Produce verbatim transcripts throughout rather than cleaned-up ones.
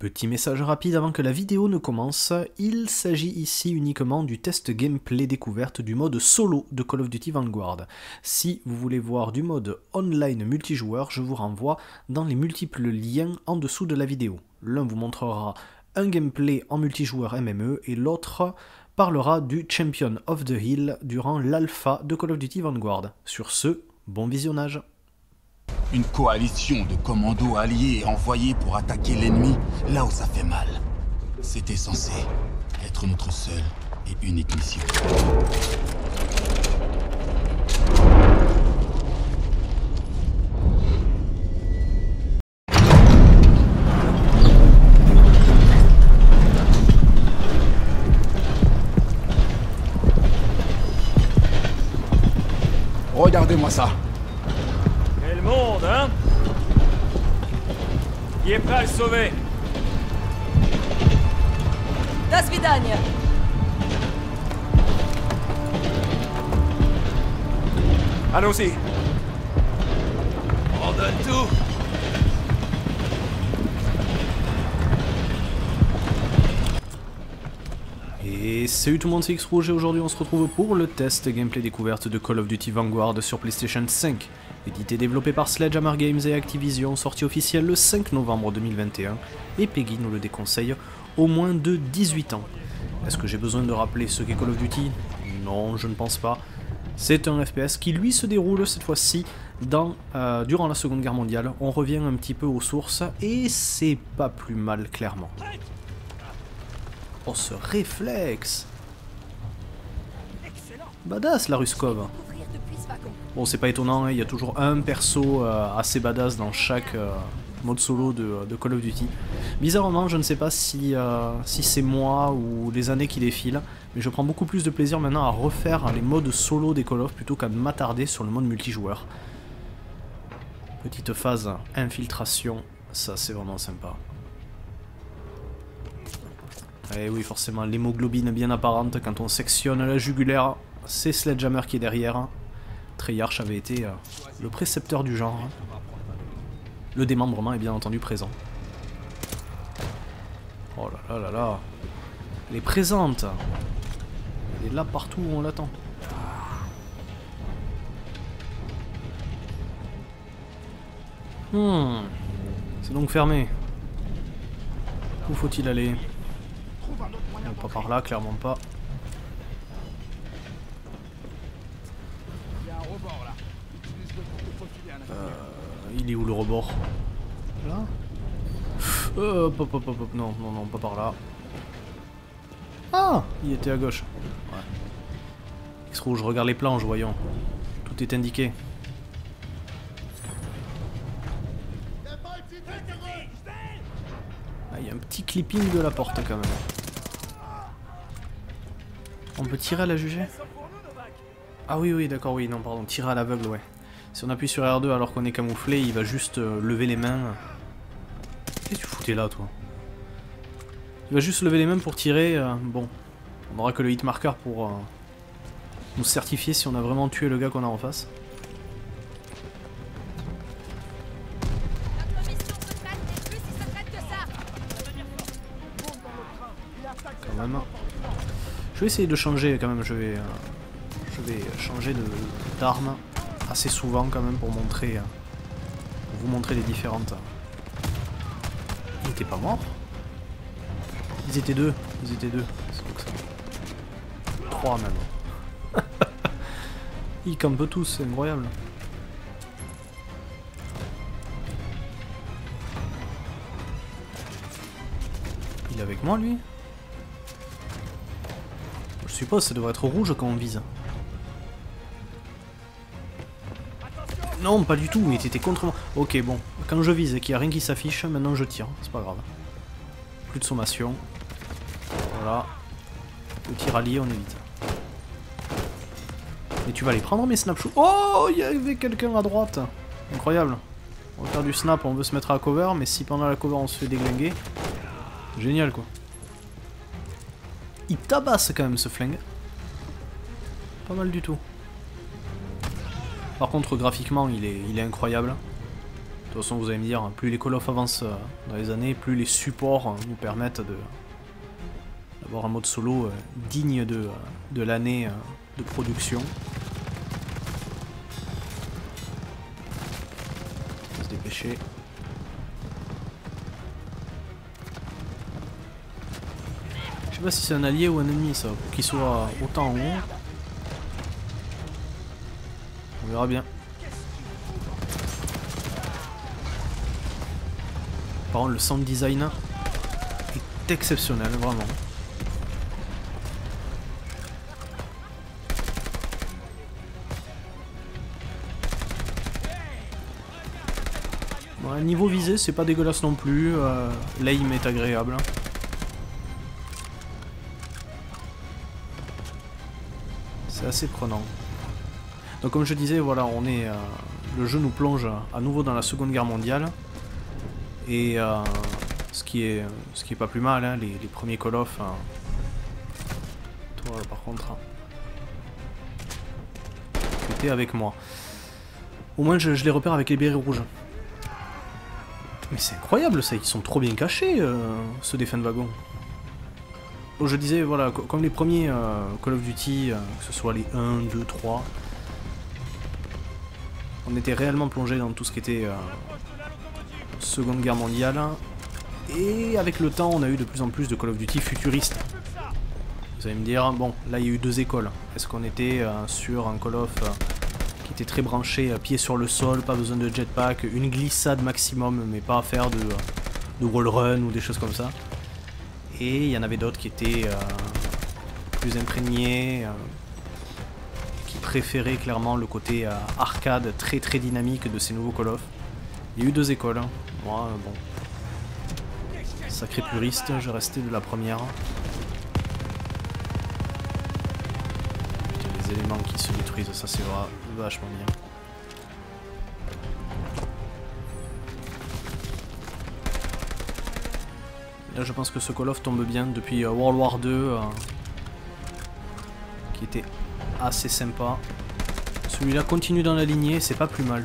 Petit message rapide avant que la vidéo ne commence, il s'agit ici uniquement du test gameplay découverte du mode solo de Call of Duty Vanguard. Si vous voulez voir du mode online multijoueur, je vous renvoie dans les multiples liens en dessous de la vidéo. L'un vous montrera un gameplay en multijoueur M M E et l'autre parlera du Champion of the Hill durant l'alpha de Call of Duty Vanguard. Sur ce, bon visionnage. Une coalition de commandos alliés envoyés pour attaquer l'ennemi là où ça fait mal. C'était censé être notre seule et unique mission. Regardez-moi ça. Quel monde, hein? Qui est prêt à le sauver? Das Vidania. Allons-y. On donne tout. Et salut tout le monde, c'est X-Rouge et aujourd'hui on se retrouve pour le test gameplay découverte de Call of Duty Vanguard sur PlayStation cinq. Édité et développé par Sledgehammer Games et Activision, sorti officiel le cinq novembre deux mille vingt et un, et Peggy nous le déconseille au moins de dix-huit ans. Est-ce que j'ai besoin de rappeler ce qu'est Call of Duty? Non, je ne pense pas. C'est un F P S qui lui se déroule cette fois-ci dans euh, durant la Seconde Guerre mondiale. On revient un petit peu aux sources et c'est pas plus mal clairement. Oh, ce réflexe! Badass la Ruskov. Bon, c'est pas étonnant, hein, il y a toujours un perso euh, assez badass dans chaque euh, mode solo de, de Call of Duty. Bizarrement, je ne sais pas si, euh, si c'est moi ou les années qui défilent, mais je prends beaucoup plus de plaisir maintenant à refaire les modes solo des Call of plutôt qu'à m'attarder sur le mode multijoueur. Petite phase infiltration, ça c'est vraiment sympa. Et oui, forcément, l'hémoglobine bien apparente quand on sectionne la jugulaire, c'est Sledgehammer qui est derrière. Treyarch avait été euh, le précepteur du genre. Le démembrement est bien entendu présent. Oh là là là là. Elle est présente. Elle est là partout où on l'attend. Hmm. C'est donc fermé. Où faut-il aller? Non, pas par là, clairement pas. Euh, il est où le rebord? Là? euh, hop, hop, hop, hop, non, non, non, pas par là. Ah, il était à gauche. Ouais. X-Rouge, regarde les planches, voyons. Tout est indiqué. Ah, il y a un petit clipping de la porte quand même. On peut tirer à la jugée? Ah oui, oui, d'accord, oui, non, pardon, tirer à l'aveugle, ouais. Si on appuie sur R deux alors qu'on est camouflé, il va juste euh, lever les mains. Qu'est-ce que tu foutais là, toi? Il va juste lever les mains pour tirer. Euh, bon, on n'aura que le hitmarker pour euh, nous certifier si on a vraiment tué le gars qu'on a en face. Quand même. Je vais essayer de changer quand même, je vais, euh, je vais changer d'arme assez souvent quand même pour montrer, euh, pour vous montrer les différentes. Ils étaient pas morts? Ils étaient deux, ils étaient deux, c'est donc ça. Trois même. Ils campent tous, c'est incroyable. Il est avec moi lui? Je suppose que ça devrait être rouge quand on vise. Non, pas du tout, il était contre moi. Ok, bon. Quand je vise et qu'il n'y a rien qui s'affiche, maintenant je tire. C'est pas grave. Plus de sommation. Voilà. Le tir allié, on évite. Et tu vas les prendre mes snapshots. Oh, il y avait quelqu'un à droite. Incroyable. On va faire du snap, on veut se mettre à cover, mais si pendant la cover on se fait déglinguer... Génial, quoi. Il tabasse quand même ce flingue. Pas mal du tout. Par contre graphiquement il est, il est incroyable. De toute façon, vous allez me dire, plus les Call of avancent dans les années, plus les supports nous permettent de d'avoir un mode solo digne de, de l'année de production. On va se dépêcher. Je sais pas si c'est un allié ou un ennemi ça, pour qu'il soit autant en haut. On verra bien. Par contre, le sound design est exceptionnel, vraiment. Bon, niveau visé, c'est pas dégueulasse non plus. Euh, L'aim est agréable. C'est assez prenant. Donc, comme je disais, voilà, on est. Euh, le jeu nous plonge à nouveau dans la Seconde Guerre mondiale. Et euh, ce qui est ce qui est pas plus mal, hein, les, les premiers Call of. Hein. Toi, par contre, hein. Tu étais avec moi. Au moins, je, je les repère avec les bérets rouges. Mais c'est incroyable, ça, ils sont trop bien cachés, euh, ceux des fins de wagon. Donc, je disais, voilà, comme les premiers euh, Call of Duty, euh, que ce soit les un, deux, trois, on était réellement plongé dans tout ce qui était euh, Seconde Guerre mondiale, et avec le temps on a eu de plus en plus de Call of Duty futuristes. Vous allez me dire, bon là il y a eu deux écoles, est-ce qu'on était euh, sur un Call of euh, qui était très branché, euh, pied sur le sol, pas besoin de jetpack, une glissade maximum mais pas à faire de, de wall run ou des choses comme ça, et il y en avait d'autres qui étaient euh, plus imprégnés, euh, qui préféraient clairement le côté euh, arcade très très dynamique de ces nouveaux Call of. Il y a eu deux écoles, hein. Moi, bon, sacré puriste, je restais de la première. Les éléments qui se détruisent, ça c'est vachement bien. Là je pense que ce Call of tombe bien depuis World War deux, euh, qui était assez sympa. Celui-là continue dans la lignée, c'est pas plus mal.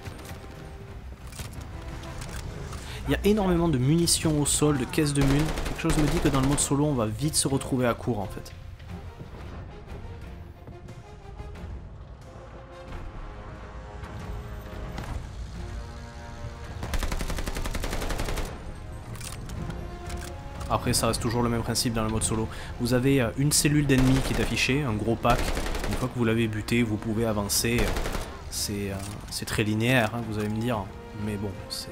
Il y a énormément de munitions au sol, de caisses de mun. Quelque chose me dit que dans le mode solo, on va vite se retrouver à court en fait. Après, ça reste toujours le même principe dans le mode solo. Vous avez une cellule d'ennemis qui est affichée, un gros pack. Une fois que vous l'avez buté, vous pouvez avancer. C'est euh, très linéaire, hein, vous allez me dire. Mais bon, c'est...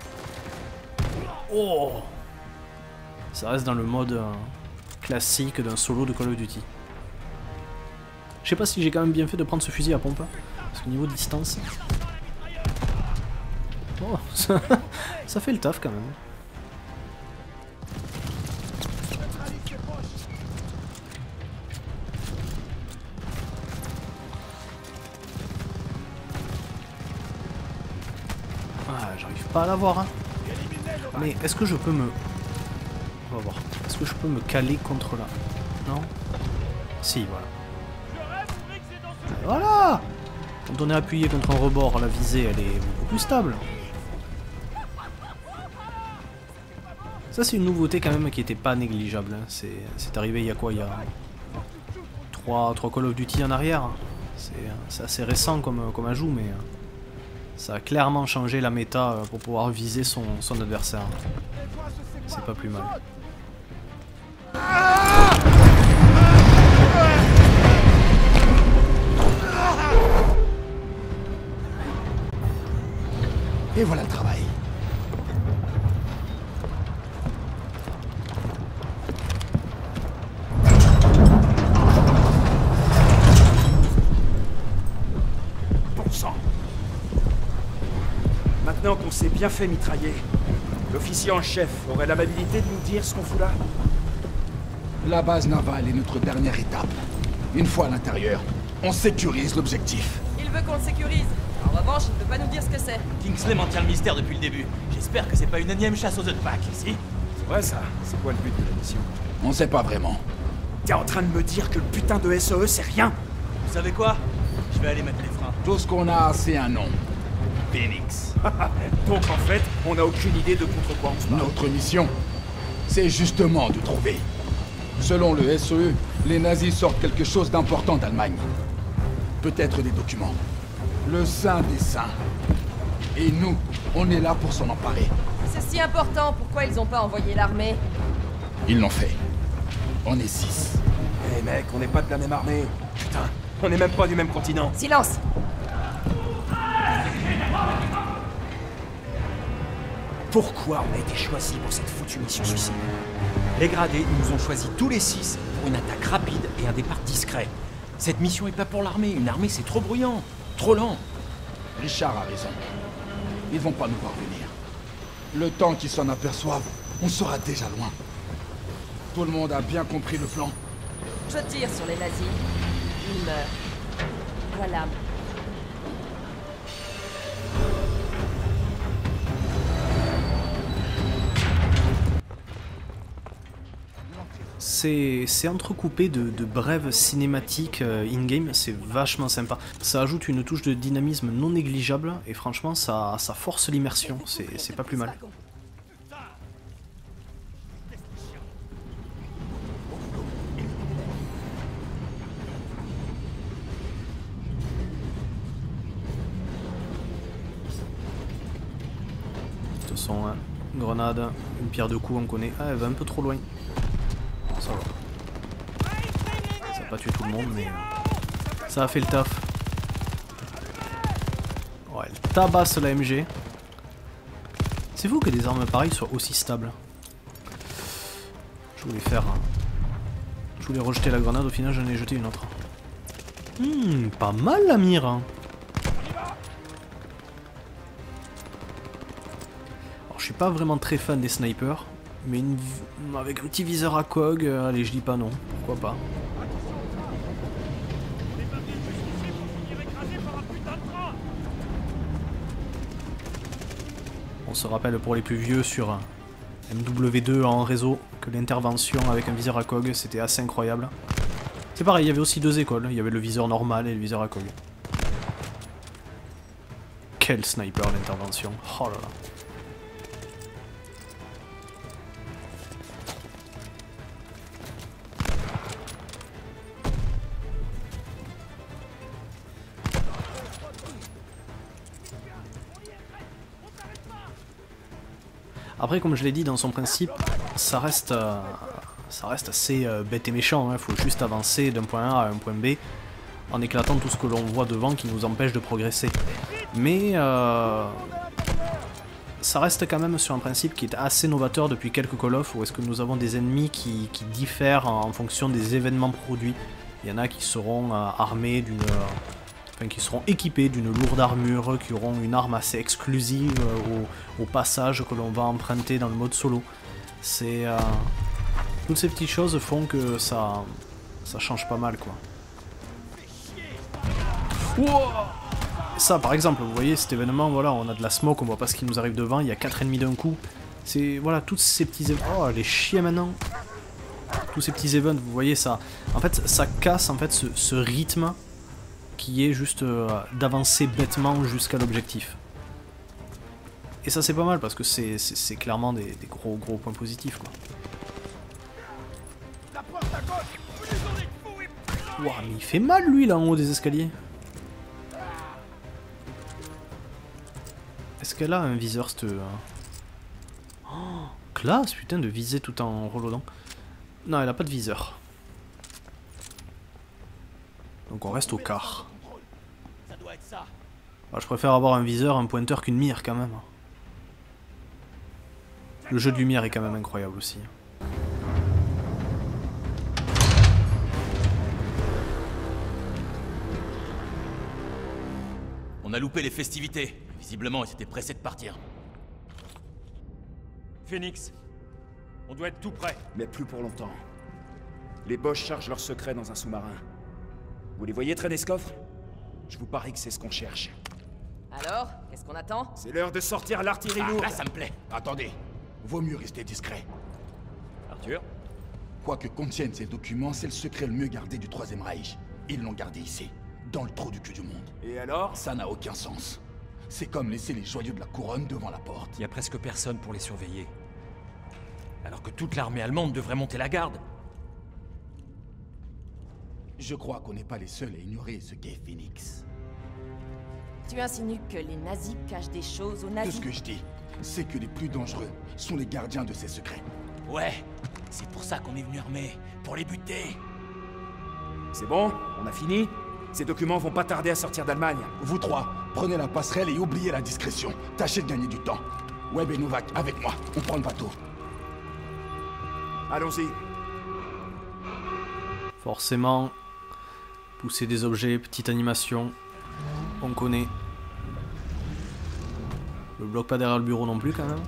Oh! Ça reste dans le mode euh, classique d'un solo de Call of Duty. Je sais pas si j'ai quand même bien fait de prendre ce fusil à pompe. Parce que niveau de distance... Oh, ça, ça fait le taf quand même. Ah, j'arrive pas à l'avoir, hein. Mais est-ce que je peux me... On va voir. Est-ce que je peux me caler contre là? Non? Si, voilà. Voilà! Quand on est appuyé contre un rebord, la visée, elle est beaucoup plus stable. Ça, c'est une nouveauté quand même qui était pas négligeable. Hein. C'est arrivé il y a quoi? Il y a trois Call of Duty en arrière. C'est assez récent comme, comme ajout, mais... ça a clairement changé la méta pour pouvoir viser son, son adversaire. C'est pas plus mal. Et voilà le travail. Bon sang. Maintenant qu'on s'est bien fait mitrailler, l'officier en chef aurait l'amabilité de nous dire ce qu'on fout là? La base navale est notre dernière étape. Une fois à l'intérieur, on sécurise l'objectif. Il veut qu'on le sécurise. En revanche, il ne peut pas nous dire ce que c'est. Kingsley m'en tient le mystère depuis le début. J'espère que c'est pas une énième chasse aux œufs de Pâques, si? Ouais, ça. C'est quoi le but de la mission? On sait pas vraiment. T'es en train de me dire que le putain de S O E, c'est rien? Vous savez quoi? Je vais aller mettre les freins. Tout ce qu'on a, c'est un nom. Phoenix. Donc en fait, on n'a aucune idée de contre quoi on se bat. Notre mission, c'est justement de trouver. Selon le S E E, les nazis sortent quelque chose d'important d'Allemagne. Peut-être des documents. Le saint des saints. Et nous, on est là pour s'en emparer. C'est si important, pourquoi ils ont pas envoyé l'armée? Ils l'ont fait. On est six. Eh mec, on n'est pas de la même armée. Putain, on n'est même pas du même continent. Silence! Pourquoi on a été choisi pour cette foutue mission suicide? Les gradés nous ont choisis tous les six pour une attaque rapide et un départ discret. Cette mission est pas pour l'armée. Une armée, c'est trop bruyant, trop lent. Richard a raison. Ils vont pas nous voir venir. Le temps qu'ils s'en aperçoivent, on sera déjà loin. Tout le monde a bien compris le plan. Je tire sur les nazis. Ils meurent. Voilà. C'est entrecoupé de, de brèves cinématiques euh, in-game, c'est vachement sympa. Ça ajoute une touche de dynamisme non négligeable et franchement ça, ça force l'immersion, c'est pas plus mal. De toute façon, hein, une grenade, une pierre de coups on connaît. Ah, elle va un peu trop loin. Ça va. Ça n'a pas tué tout le monde, mais euh, ça a fait le taf. Ouais, elle tabasse la M G. C'est fou que des armes pareilles soient aussi stables. Je voulais faire... Je voulais rejeter la grenade, au final j'en ai jeté une autre. Hmm, pas mal la mire. Alors je suis pas vraiment très fan des snipers. Mais une... avec un petit viseur à cog, euh, allez je dis pas non, pourquoi pas. On se rappelle pour les plus vieux sur M W deux en réseau que l'intervention avec un viseur à cog c'était assez incroyable. C'est pareil, il y avait aussi deux écoles, il y avait le viseur normal et le viseur à cog. Quel sniper l'intervention, oh là là. Après, comme je l'ai dit, dans son principe, ça reste, euh, ça reste assez euh, bête et méchant. Il faut juste avancer d'un point A à un point B en éclatant tout ce que l'on voit devant qui nous empêche de progresser. Mais euh, ça reste quand même sur un principe qui est assez novateur depuis quelques Call of, où est-ce que nous avons des ennemis qui, qui diffèrent en fonction des événements produits. Il y en a qui seront euh, armés d'une... Euh, Enfin, qui seront équipés d'une lourde armure, qui auront une arme assez exclusive au, au passage que l'on va emprunter dans le mode solo. C'est euh, toutes ces petites choses font que ça, ça change pas mal, quoi. Wow, ça, par exemple, vous voyez cet événement, voilà, on a de la smoke, on voit pas ce qui nous arrive devant, il y a quatre ennemis d'un coup. C'est voilà, tous ces petits événements. Oh, les chiens maintenant. Tous ces petits events, vous voyez ça. En fait, ça casse en fait ce, ce rythme qui est juste euh, d'avancer bêtement jusqu'à l'objectif. Et ça c'est pas mal parce que c'est clairement des, des gros gros points positifs, quoi. Ouah, mais il fait mal lui là en haut des escaliers. Est-ce qu'elle a un viseur cette... Euh... Oh, classe, putain, de viser tout en reloadant. Non, elle a pas de viseur. Donc on reste au quart. Ah, je préfère avoir un viseur, un pointeur qu'une mire quand même. Le jeu de lumière est quand même incroyable aussi. On a loupé les festivités. Visiblement, ils étaient pressés de partir. Phoenix, on doit être tout prêt. Mais plus pour longtemps. Les Boches chargent leurs secrets dans un sous-marin. Vous les voyez traîner ce coffre? Je vous parie que c'est ce qu'on cherche. Alors, qu'est-ce qu'on attend? C'est l'heure de sortir l'artillerie Ah, lourde. là, ça me plaît. Attendez, vaut mieux rester discret. Arthur? Quoi que contiennent ces documents, c'est le secret le mieux gardé du Troisième Reich. Ils l'ont gardé ici, dans le trou du cul du monde. Et alors? Ça n'a aucun sens. C'est comme laisser les joyaux de la couronne devant la porte. Il y a presque personne pour les surveiller. Alors que toute l'armée allemande devrait monter la garde. Je crois qu'on n'est pas les seuls à ignorer ce qu'est Phoenix. Tu insinues que les nazis cachent des choses aux Tout nazis? ce que je dis, c'est que les plus dangereux sont les gardiens de ces secrets. Ouais, c'est pour ça qu'on est venu armé, pour les buter. C'est bon? On a fini? Ces documents vont pas tarder à sortir d'Allemagne. Vous trois, prenez la passerelle et oubliez la discrétion. Tâchez de gagner du temps. Webb et Novak, avec moi. On prend le bateau. Allons-y. Forcément, pousser des objets, petite animation, on connaît. Le bloc pas derrière le bureau non plus quand même.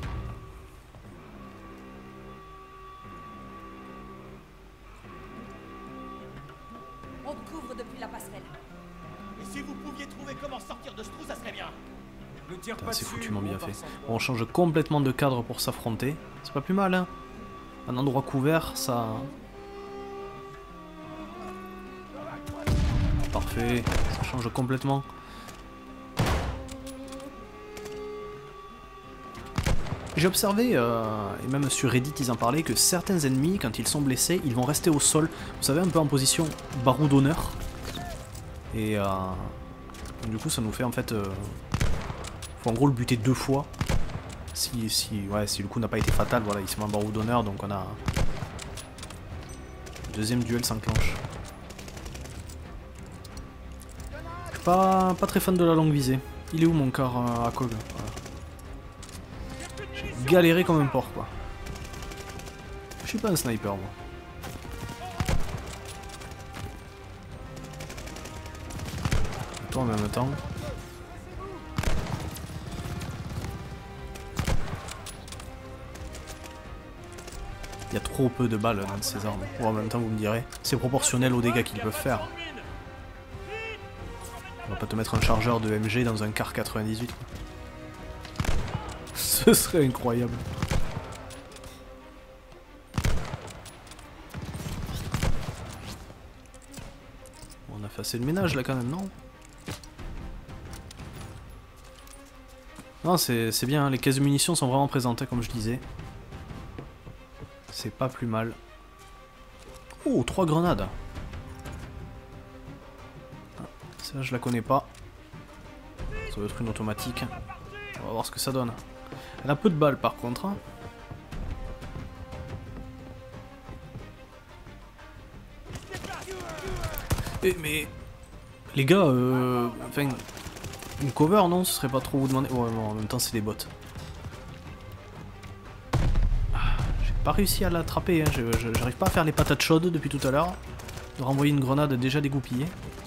On te couvre depuis la passerelle. Et si vous pouviez trouver comment sortir de ce trou, ça serait bien. Ne tire Putain, pas c'est dessus, foutument bien on part fait. sans On change complètement de cadre pour s'affronter. C'est pas plus mal, hein. Un endroit couvert, ça... Parfait, ça change complètement. J'ai observé, euh, et même sur Reddit ils en parlaient, que certains ennemis, quand ils sont blessés, ils vont rester au sol. Vous savez, un peu en position barreau d'honneur. Et euh, du coup ça nous fait en fait... Euh, faut en gros le buter deux fois. Si, si, ouais, si le coup n'a pas été fatal, voilà, il se met en barreau d'honneur, donc on a... Le deuxième duel s'enclenche. Pas, pas très fan de la longue visée. Il est où mon car euh, à Cog? Voilà. J'ai galéré comme un porc, quoi. Je suis pas un sniper, moi. Et toi en même temps. Il y a trop peu de balles dans ces armes. Ou en même temps, vous me direz, c'est proportionnel aux dégâts qu'ils peuvent faire. On va pas te mettre un chargeur de M G dans un car quatre-vingt-dix-huit. Ce serait incroyable. On a fait assez de ménage là quand même, non? Non, c'est bien, hein, les caisses de munitions sont vraiment présentes, hein, comme je disais. C'est pas plus mal. Oh, trois grenades. Ça, je la connais pas. Ça doit être une automatique. On va voir ce que ça donne. Elle a peu de balles par contre. Hein. Et, mais... Les gars, euh... Enfin... Une cover, non? Ce serait pas trop vous demander... Ouais, bon, en même temps, c'est des bots. J'ai pas réussi à l'attraper, hein. J'arrive pas à faire les patates chaudes depuis tout à l'heure. De renvoyer une grenade déjà dégoupillée.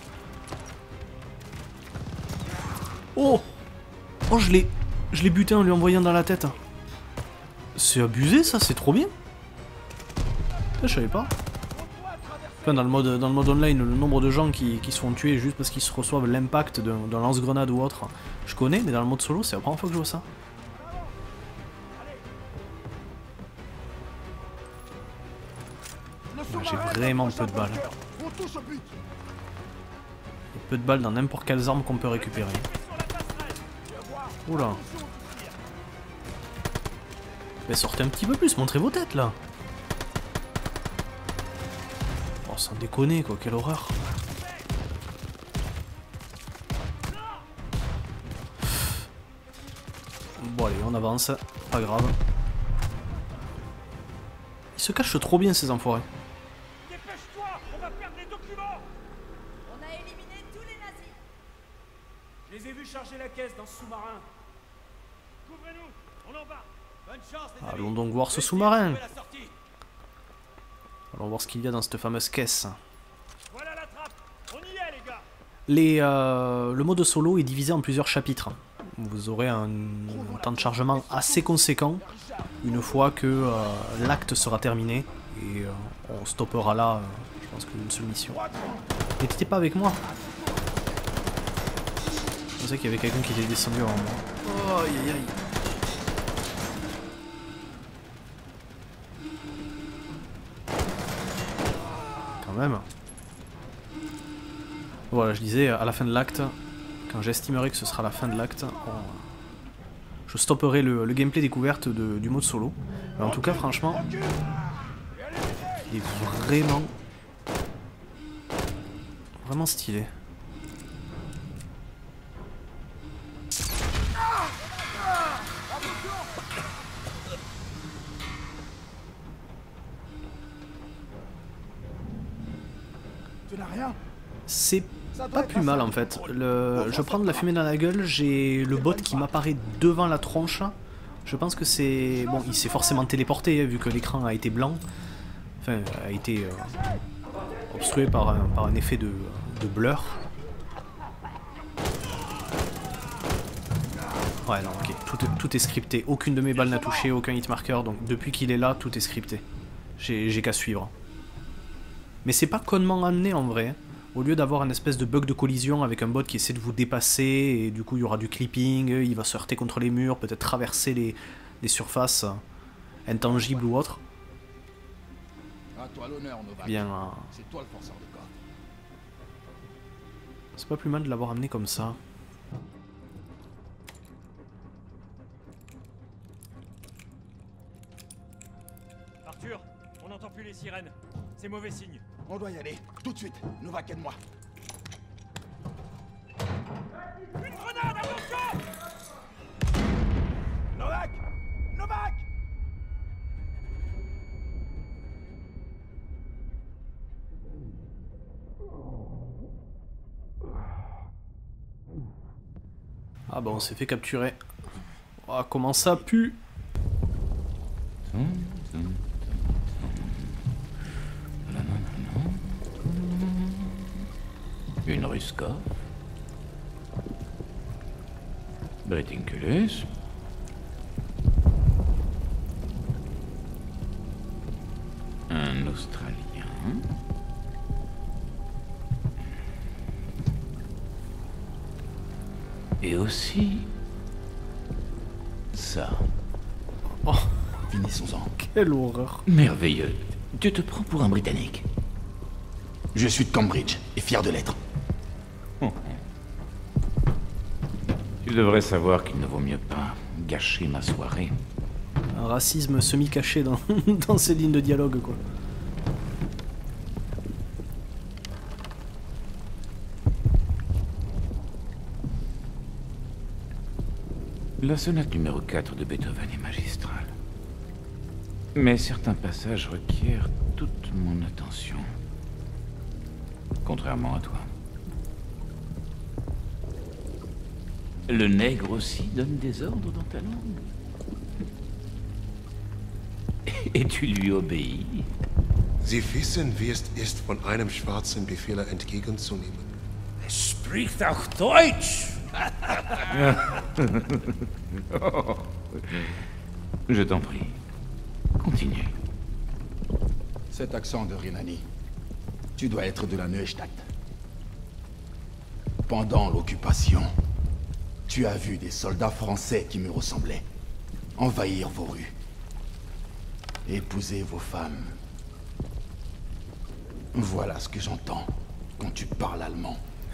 Oh! Oh, je l'ai... Je l'ai buté en lui envoyant dans la tête. C'est abusé, ça, c'est trop bien. Je savais pas. Enfin, dans le mode, dans le mode online, le nombre de gens qui, qui se font tuer juste parce qu'ils se reçoivent l'impact d'un lance-grenade ou autre, je connais, mais dans le mode solo, c'est la première fois que je vois ça. J'ai vraiment peu de balles. Il y a peu de balles dans n'importe quelles armes qu'on peut récupérer. Oula. Mais sortez un petit peu plus, montrez vos têtes là. Oh, sans déconner quoi, quelle horreur. Bon allez, on avance, pas grave. Ils se cachent trop bien ces enfoirés. Dépêche-toi, on va perdre les documents. On a éliminé tous les nazis. Je les ai vus charger la caisse dans ce sous-marin. Couvrez-nous, on embarque. Bonne chance, les amis. Allons donc voir ce sous-marin. Trouvez la sortie. Allons voir ce qu'il y a dans cette fameuse caisse. Voilà la trappe. On y est, les gars. Les, euh, le mode solo est divisé en plusieurs chapitres. Vous aurez un, un temps de chargement assez conséquent une fois que euh, l'acte sera terminé. Et euh, on stoppera là, euh, je pense qu'une seule mission. Mais t'étais pas avec moi. Je pensais qu'il y avait quelqu'un qui était descendu avant moi. Oh, aïe aïe aïe. Quand même. Voilà, je disais, à la fin de l'acte, quand j'estimerai que ce sera la fin de l'acte, on... je stopperai le, le gameplay découverte de, du mode solo. Mais en tout cas, franchement, il est vraiment, vraiment stylé. C'est pas plus mal en fait. Le... Je prends de la fumée dans la gueule, j'ai le bot qui m'apparaît devant la tronche. Je pense que c'est... Bon, il s'est forcément téléporté vu que l'écran a été blanc. Enfin, a été euh, obstrué par un, par un effet de, de blur. Ouais, non, ok. Tout, tout est scripté. Aucune de mes balles n'a touché, aucun hitmarker. Donc depuis qu'il est là, tout est scripté. J'ai qu'à suivre. Mais c'est pas connement amené en vrai. Au lieu d'avoir un espèce de bug de collision avec un bot qui essaie de vous dépasser, et du coup il y aura du clipping, il va se heurter contre les murs, peut-être traverser les, les surfaces intangibles ou autres. Bien, euh... c'est pas plus mal de l'avoir amené comme ça. Arthur, on n'entend plus les sirènes. C'est mauvais signe. On doit y aller, tout de suite. Novak, aide-moi. Une grenade, attention! Novak! Novak! Ah bah on s'est fait capturer. Oh, comment ça pue! Une Ruska. Bretinculus. Un Australien. Et aussi... ça. Oh, finissons-en. Quelle horreur. Merveilleux. Tu te prends pour un Britannique. Je suis de Cambridge, et fier de l'être. Tu devrais savoir qu'il ne vaut mieux pas gâcher ma soirée. Un racisme semi-caché dans, dans ces lignes de dialogue, quoi. La sonate numéro quatre de Beethoven est magistrale. Mais certains passages requièrent toute mon attention. Contrairement à toi. Le nègre aussi donne des ordres dans ta langue. Et tu lui obéis. Sie wissen, wie es ist, von einem schwarzen Befehler entgegenzunehmen. Er spricht auch Deutsch! Je t'en prie. Continue. Cet accent de Rhénanie, tu dois être de la Neustadt. Pendant l'occupation, tu as vu des soldats français qui me ressemblaient envahir vos rues, épouser vos femmes. Voilà ce que j'entends quand tu parles allemand.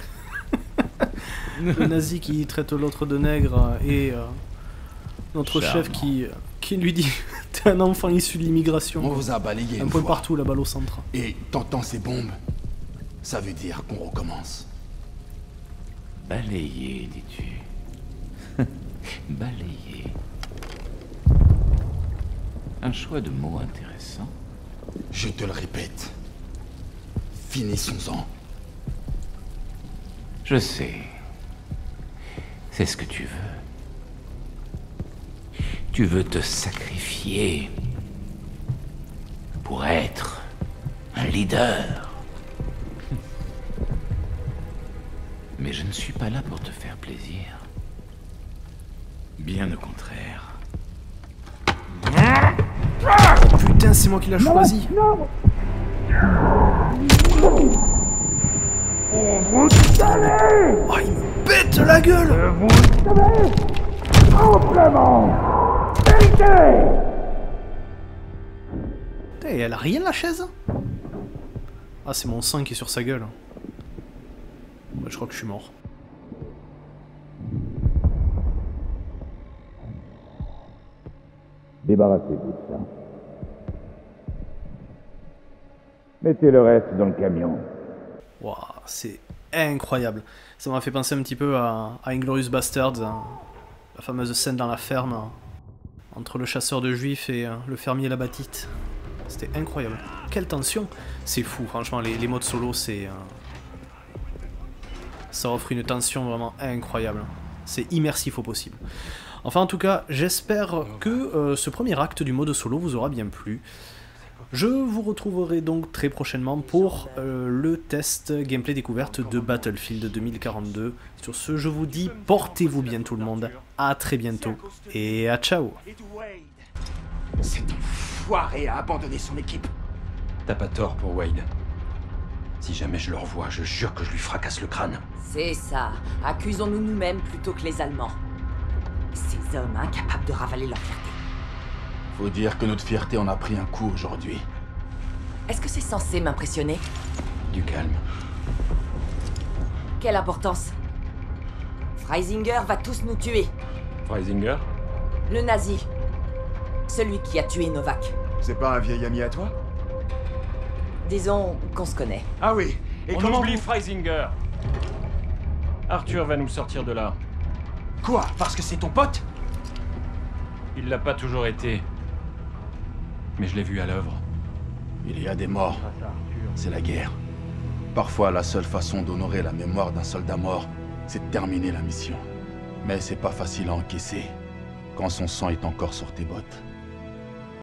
Le nazi qui traite l'autre de nègre et euh, notre Charmant. chef qui, qui lui dit t'es un enfant issu de l'immigration. On vous a balayé Un une point fois. partout, la balle au centre. Et t'entends ces bombes, ça veut dire qu'on recommence. Balayer, dis-tu. Balayer. Un choix de mots intéressant. Je te le répète. Finissons-en. Je sais. C'est ce que tu veux. Tu veux te sacrifier pour être un leader. Mais je ne suis pas là pour te faire plaisir. Bien au contraire. Putain, c'est moi qui l'a choisi. Oh, il me pète la gueule. Putain, elle a rien la chaise. Ah, c'est mon sang qui est sur sa gueule. Bah, je crois que je suis mort. Débarrassez-vous de ça. Mettez le reste dans le camion. Waouh, c'est incroyable. Ça m'a fait penser un petit peu à, à Inglourious Basterds, hein, la fameuse scène dans la ferme, hein, entre le chasseur de juifs et euh, le fermier Labatite. C'était incroyable. Quelle tension! C'est fou, franchement, les, les modes solo, c'est... Euh, ça offre une tension vraiment incroyable. C'est immersif au possible. Enfin, en tout cas, j'espère que euh, ce premier acte du mode solo vous aura bien plu. Je vous retrouverai donc très prochainement pour euh, le test gameplay découverte de Battlefield deux mille quarante-deux. Sur ce, je vous dis, portez-vous bien tout le monde, à très bientôt, et à ciao. Cet enfoiré a abandonné son équipe. T'as pas tort pour Wade. Si jamais je le revois, je jure que je lui fracasse le crâne. C'est ça. Accusons-nous nous-mêmes plutôt que les Allemands. Ces hommes incapables de ravaler leur fierté. Faut dire que notre fierté en a pris un coup aujourd'hui. Est-ce que c'est censé m'impressionner? Du calme. Quelle importance? Freisinger va tous nous tuer. Freisinger? Le nazi. Celui qui a tué Novak. C'est pas un vieil ami à toi? Disons qu'on se connaît. Ah oui. Et On comment oublie vous... Freisinger. Arthur va nous sortir de là. Quoi? Parce que c'est ton pote? Il l'a pas toujours été. Mais je l'ai vu à l'œuvre. Il y a des morts. C'est la guerre. Parfois, la seule façon d'honorer la mémoire d'un soldat mort, c'est de terminer la mission. Mais c'est pas facile à encaisser quand son sang est encore sur tes bottes.